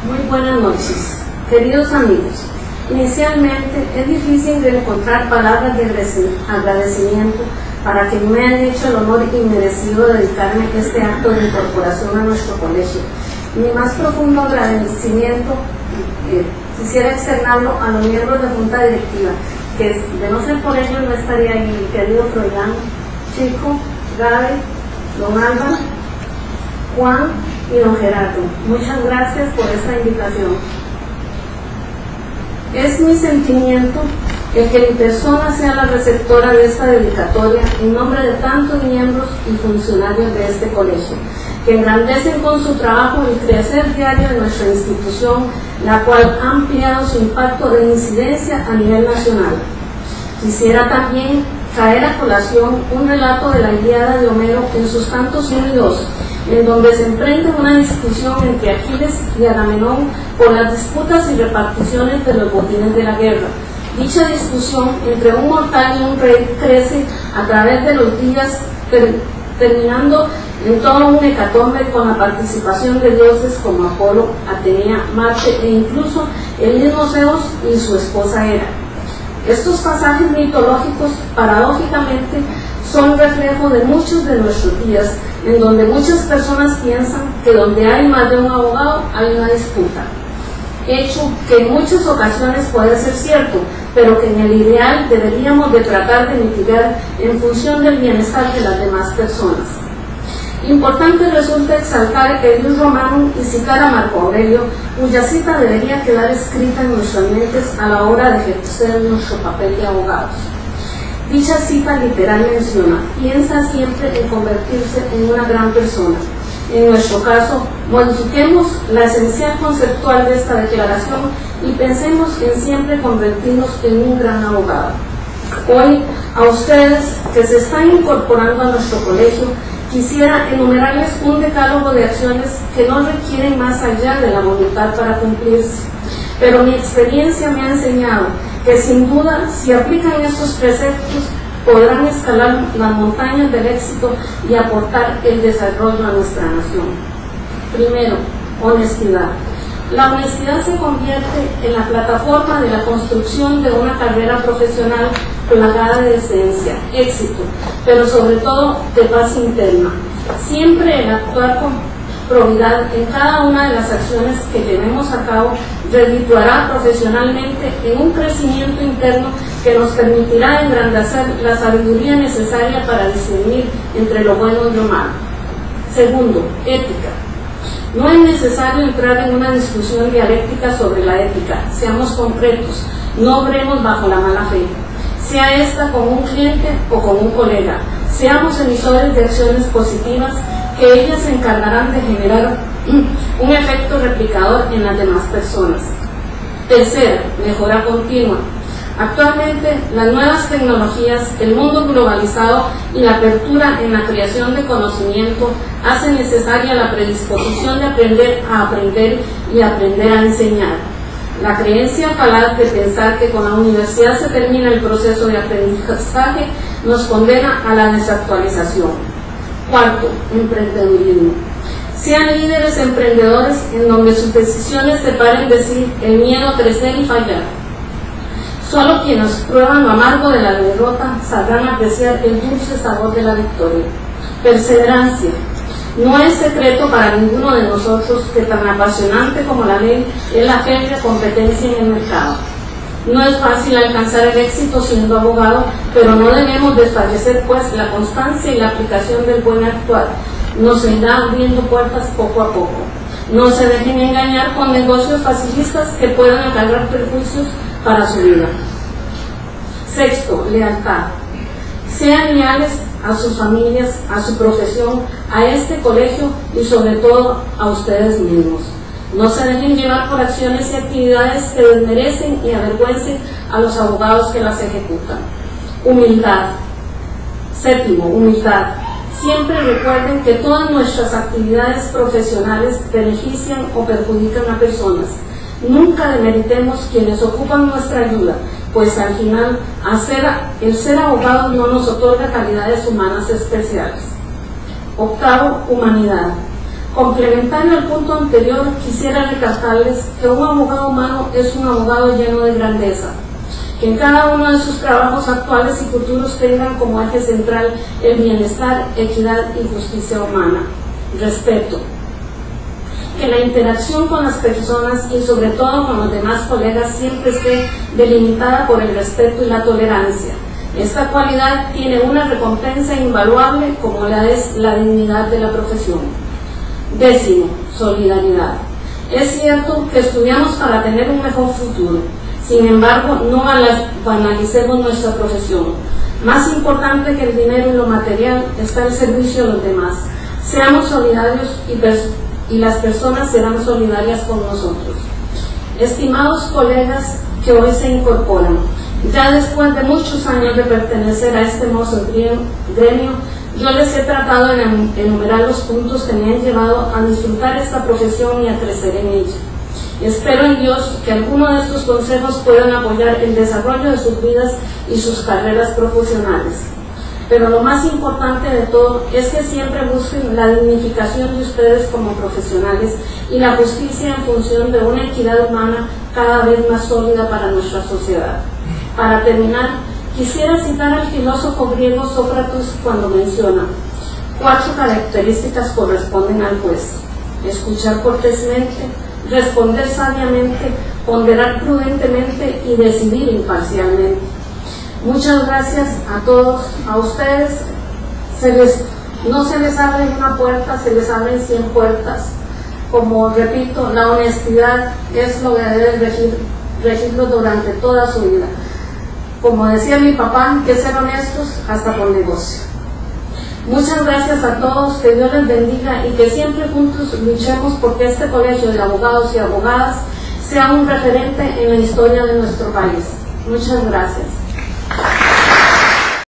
Muy buenas noches, queridos amigos. Inicialmente es difícil encontrar palabras de agradecimiento para que me han hecho el honor inmerecido de dedicarme a este acto de incorporación a nuestro colegio. Mi más profundo agradecimiento quisiera externarlo a los miembros de la Junta Directiva, que de no ser por ellos no estaría ahí, mi querido Froilán, Chico, Gaby, don Álvaro, Juan y don Gerardo. Muchas gracias por esta invitación. Es mi sentimiento el que mi persona sea la receptora de esta dedicatoria en nombre de tantos miembros y funcionarios de este colegio, que engrandecen con su trabajo el crecer diario de nuestra institución, la cual ha ampliado su impacto de incidencia a nivel nacional. Quisiera también traer a colación un relato de la Ilíada de Homero en sus cantos 1 y 2, en donde se emprende una discusión entre Aquiles y Agamenón por las disputas y reparticiones de los botines de la guerra. Dicha discusión entre un mortal y un rey crece a través de los días, terminando en todo un hecatombe con la participación de dioses como Apolo, Atenea, Marte e incluso el mismo Zeus y su esposa Hera. Estos pasajes mitológicos, paradójicamente, son reflejo de muchos de nuestros días, en donde muchas personas piensan que donde hay más de un abogado hay una disputa. Hecho que en muchas ocasiones puede ser cierto, pero que en el ideal deberíamos de tratar de mitigar en función del bienestar de las demás personas. Importante resulta exaltar que Dios Romano y citar a Marco Aurelio, cuya cita debería quedar escrita en nuestras mentes a la hora de ejercer nuestro papel de abogados. Dicha cita literal menciona: piensa siempre en convertirse en una gran persona. En nuestro caso, modifiquemos la esencial conceptual de esta declaración y pensemos en siempre convertirnos en un gran abogado. Hoy, a ustedes que se están incorporando a nuestro colegio, quisiera enumerarles un decálogo de acciones que no requieren más allá de la voluntad para cumplirse. Pero mi experiencia me ha enseñado que sin duda, si aplican estos preceptos, podrán escalar las montañas del éxito y aportar el desarrollo a nuestra nación. Primero, honestidad. La honestidad se convierte en la plataforma de la construcción de una carrera profesional plagada de decencia, éxito, pero sobre todo de paz interna. Siempre el actuar con probidad en cada una de las acciones que llevemos a cabo redituará profesionalmente en un crecimiento interno que nos permitirá engrandecer la sabiduría necesaria para discernir entre lo bueno y lo malo. Segundo, ética. No es necesario entrar en una discusión dialéctica sobre la ética. Seamos concretos, no obremos bajo la mala fe. Sea esta con un cliente o con un colega. Seamos emisores de acciones positivas que ellas se encargarán de generar un efecto replicador en las demás personas. Tercero, mejora continua. Actualmente, las nuevas tecnologías, el mundo globalizado y la apertura en la creación de conocimiento hacen necesaria la predisposición de aprender a aprender y aprender a enseñar. La creencia falaz de pensar que con la universidad se termina el proceso de aprendizaje nos condena a la desactualización. Cuarto, emprendedurismo. Sean líderes emprendedores en donde sus decisiones separen de sí el miedo a crecer y fallar. Solo quienes prueban lo amargo de la derrota sabrán apreciar el dulce sabor de la victoria. Perseverancia. No es secreto para ninguno de nosotros que tan apasionante como la ley es la férrea competencia en el mercado. No es fácil alcanzar el éxito siendo abogado, pero no debemos desfallecer pues la constancia y la aplicación del buen actuar. Nos irá abriendo puertas poco a poco. No se dejen engañar con negocios facilistas que puedan acarrear perjuicios para su vida. Sexto, lealtad. Sean leales a sus familias, a su profesión, a este colegio y sobre todo a ustedes mismos. No se dejen llevar por acciones y actividades que desmerecen y avergüencen a los abogados que las ejecutan. Humildad. Séptimo, humildad. Siempre recuerden que todas nuestras actividades profesionales benefician o perjudican a personas. Nunca demeritemos quienes ocupan nuestra ayuda, pues al final el ser abogado no nos otorga calidades humanas especiales. Octavo, humanidad. Complementario al punto anterior, quisiera recalcarles que un abogado humano es un abogado lleno de grandeza, que en cada uno de sus trabajos actuales y futuros tengan como eje central el bienestar, equidad y justicia humana, respeto, que la interacción con las personas y sobre todo con los demás colegas siempre esté delimitada por el respeto y la tolerancia. Esta cualidad tiene una recompensa invaluable como la es la dignidad de la profesión. 10, solidaridad. Es cierto que estudiamos para tener un mejor futuro, sin embargo no banalicemos nuestra profesión. Más importante que el dinero y lo material está el servicio a los demás. Seamos solidarios y las personas serán solidarias con nosotros. Estimados colegas que hoy se incorporan, ya después de muchos años de pertenecer a este hermoso gremio, yo les he tratado de enumerar los puntos que me han llevado a disfrutar esta profesión y a crecer en ella. Espero en Dios que algunos de estos consejos puedan apoyar el desarrollo de sus vidas y sus carreras profesionales. Pero lo más importante de todo es que siempre busquen la dignificación de ustedes como profesionales y la justicia en función de una equidad humana cada vez más sólida para nuestra sociedad. Para terminar, quisiera citar al filósofo griego Sócrates cuando menciona: 4 características corresponden al juez: escuchar cortésmente, responder sabiamente, ponderar prudentemente y decidir imparcialmente. Muchas gracias a todos, a ustedes. No se les abre una puerta, se les abren 100 puertas. Como repito, la honestidad es lo que debe regirlos durante toda su vida. Como decía mi papá, que ser honestos hasta por negocio. Muchas gracias a todos, que Dios les bendiga y que siempre juntos luchemos porque este colegio de abogados y abogadas sea un referente en la historia de nuestro país. Muchas gracias.